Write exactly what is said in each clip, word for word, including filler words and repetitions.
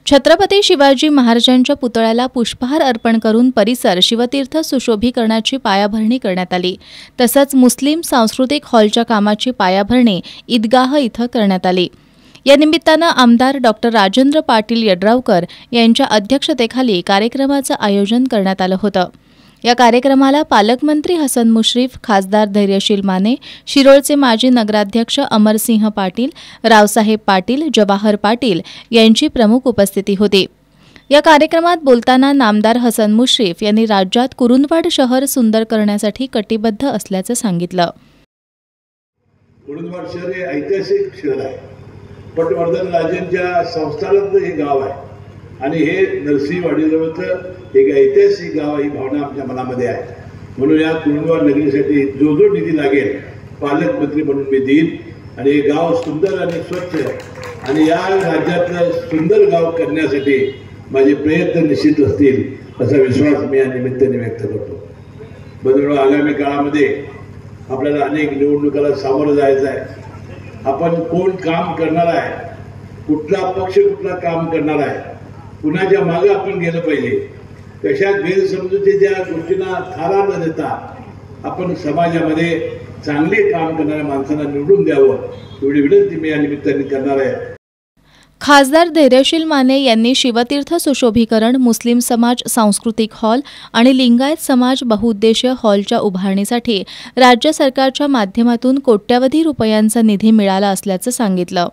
छत्रपती शिवाजी महाराजांच्या पुतळ्याला पुष्पहार अर्पण करून परिसर शिवतीर्थ सुशोभीकरणाची पायाभरणी करण्यात आली। तसंच मुस्लिम सांस्कृतिक हॉलच्या कामाची पायाभरणी ईदगाह इथं करण्यात आली। या निमित्तानं आमदार डॉक्टर राजेंद्र पाटील यड्रावकर यांच्या अध्यक्षतेखाली कार्यक्रमाचं आयोजन करण्यात आलं होतं। या कार्यक्रमाला पालकमंत्री हसन मुश्रीफ, खासदार धैर्यशील माने, शिरोळचे माजी नगराध्यक्ष अमरसिंह पाटील, रावसाहेब पाटील, जवाहर पाटील यांची प्रमुख उपस्थिती होती। या कार्यक्रमात बोलताना नामदार हसन मुश्रीफ यांनी राज्यात कुरुंदवाड शहर सुंदर करण्यासाठी कटिबद्ध असल्याचं सांगितलं। कुरुंदवाड शहर हे ऐतिहासिक शहर आहे। पटवर्धन राजांच्या संस्थानातलं हे गाव आहे आणि हे नरसिंहवाडीजवळचं एक ऐतिहासिक गाव ही भावना आमच्या मनामध्ये आहे। म्हणून या कुरुंदवाड नगरीसाठी जो जो निधी लागेल पालकमंत्री म्हणून मी देईन आणि हे गाव सुंदर आणि स्वच्छ आणि या राज्यातलं सुंदर गाव करण्यासाठी माझे प्रयत्न निश्चित असतील असा विश्वास मी या निमित्ताने व्यक्त करतो। बंधूंनो, आगामी काळामध्ये आपल्याला अनेक निवडणुकाला सामोरं जायचं आहे। आपण कोण काम करणार आहे, कुठला पक्ष कुठला काम करणार आहे, कुणाच्या मागे आपण गेलं पाहिजे, कशा गैरसमजुतीच्या गोष्टींना थारा न देता आपण समाजामध्ये चांगले काम करणाऱ्या माणसांना निवडून द्यावं एवढी विनंती मी या निमित्ताने करणार आहे। खासदार धैर्यशील माने यांनी शिवतीर्थ सुशोभीकरण, मुस्लिम समाज सांस्कृतिक हॉल आणि लिंगायत समाज बहुउद्देशीय हॉलच्या उभारणीसाठी राज्य सरकारच्या माध्यमातून कोट्यवधी रुपयांचा निधी मिळाला असल्याचं सांगितलं।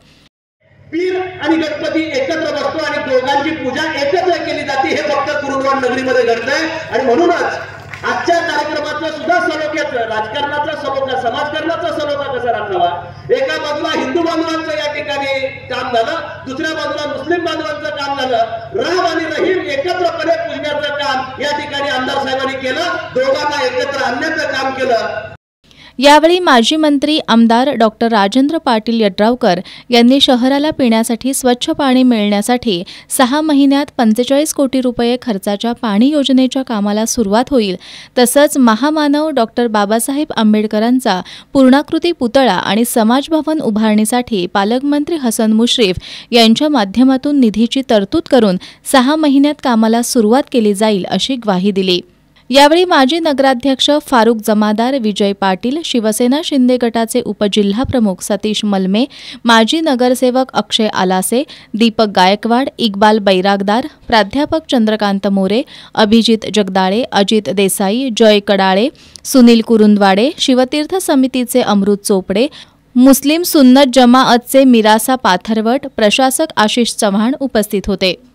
पीर आणि गणपती एकत्र बसतो आणि दोघांची पूजा एकत्र केली जाते हे फक्त कुरुंदवाड नगरीमध्ये घडतंय आणि म्हणूनच आजच्या कार्यक्रमाचं सुद्धा सलोख्याचं, राजकारणाचा सलोखा, समाजकारणाचा सलोखा कसा राखावा। एका बाजूला हिंदू बांधवांचं या ठिकाणी काम झालं, दुसऱ्या बाजूला मुस्लिम बांधवांचं काम झालं। राम आणि रहीम एकत्रपणे पूजण्याचं काम या ठिकाणी आमदार साहेबांनी केलं, दोघांना एकत्र आणण्याचं काम केलं। यावेळी माजी मंत्री आमदार डॉक्टर राजेंद्र पाटील यड्रावकर यांनी शहराला पिण्यासाठी स्वच्छ पाणी मिळण्यासाठी सहा महिन्यात पंचेचाळीस कोटी रुपये खर्चाच्या पाणी योजनेच्या कामाला सुरुवात होईल, तसंच महामानव डॉक्टर बाबासाहेब आंबेडकरांचा पूर्णाकृती पुतळा आणि समाजभवन उभारणीसाठी पालकमंत्री हसन मुश्रीफ यांच्या माध्यमातून निधीची तरतूद करून सहा महिन्यात कामाला सुरुवात केली जाईल अशी ग्वाही दिली। यावेळी माजी नगराध्यक्ष फारुक जमादार, विजय पाटील, शिवसेना शिंदे गटाचे उपजिल्हाप्रमुख सतीश मलमे, माजी नगरसेवक अक्षय आलासे, दीपक गायकवाड, इक्बाल बैरागदार, प्राध्यापक चंद्रकांत मोरे, अभिजित जगदाळे, अजित देसाई, जय कडाळे, सुनील कुरुंदवाडे, शिवतीर्थ समितीचे अमृत चोपडे, मुस्लिम सुन्नत जमाअतचे मिरासा पाथरवट, प्रशासक आशिष चव्हाण उपस्थित होते।